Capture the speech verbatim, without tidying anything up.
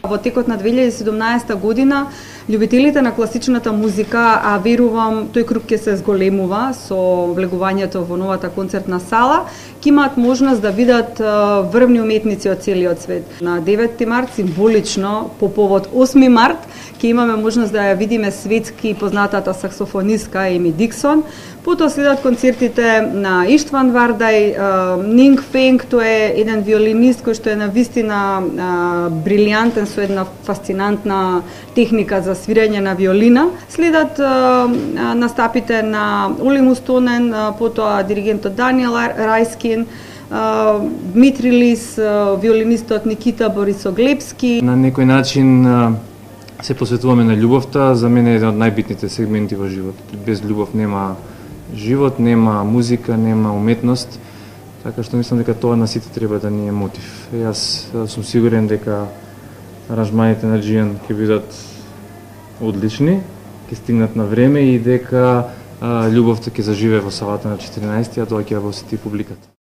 Во текот на две илјади и седумнаесета година, љубителите на класичната музика, а верувам тој круг ќе се зголемува со влегувањето во новата концертна сала, ќе имаат можност да видат врвни уметници од целиот свет. На деветти март, символично, по повод осми март, ќе имаме можност да ја видиме светски познатата саксофонистка Еми Диксон. Потоа следат концертите на Иштван Вардај, Нинг Фенг, тој е еден виолинист кој што е навистина брилијантен со една фасцинантна техника за свирење на виолина. Следат настапите на Оли Мустонен, потоа диригентот Даниел Рајскин, Дмитри Лис, виолинистот Никита Борисоглепски. На некој начин се посветуваме на љубовта. За мене е еден од најбитните сегменти во животот. Без љубов нема живот, нема музика, нема уметност. Така што мислам дека тоа на сите треба да ни е мотив. Јас сум сигурен дека аранжманите на Џијан ќе бидат одлични, ќе стигнат на време и дека љубовта ќе заживее во салата на четиринаесети, а тоа ќе ја посети публиката.